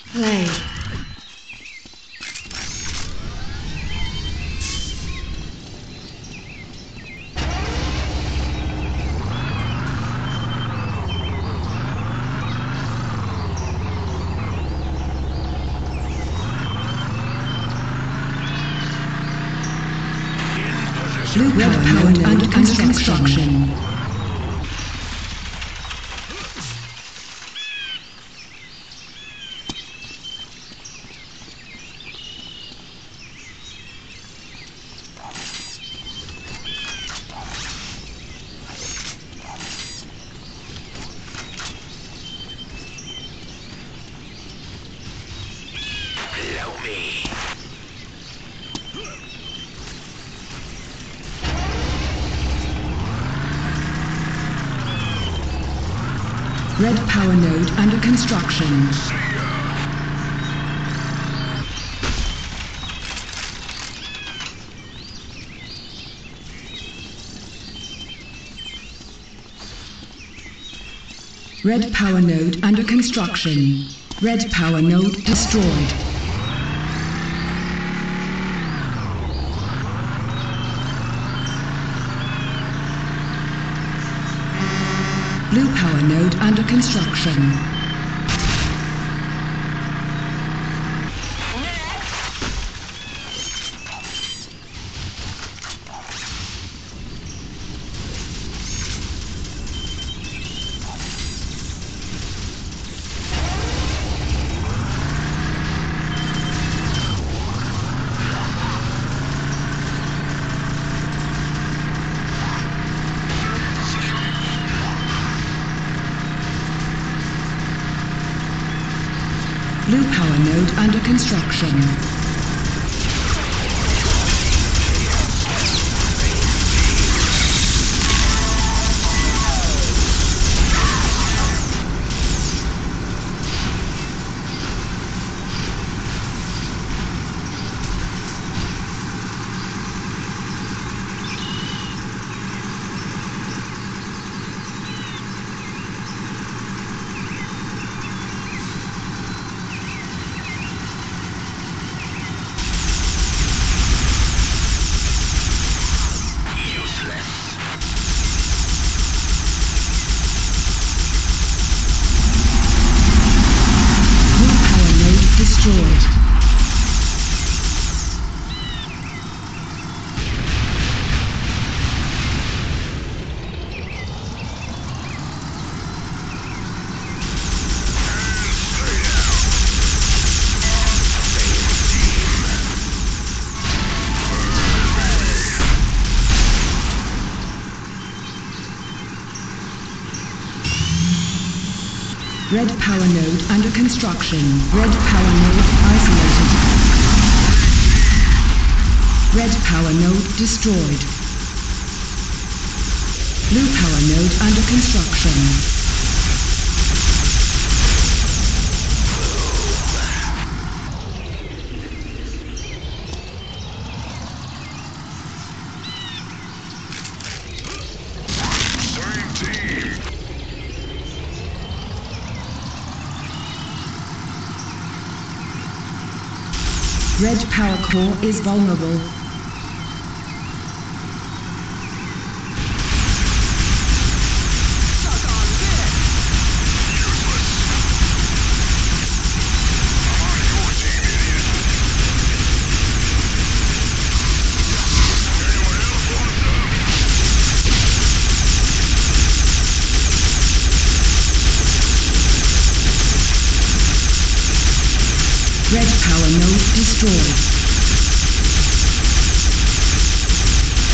Play. Blue power node under construction. Follow me. Red power node under construction. Red power node under construction. Red power node destroyed. Blue power node under construction. Blue power node under construction. Destroyed. Red power node under construction. Red power node isolated. Red power node destroyed. Blue power node under construction. Red power core is vulnerable. Red power node destroyed.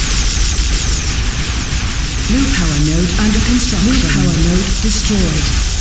Blue power node under construction. Blue power node destroyed.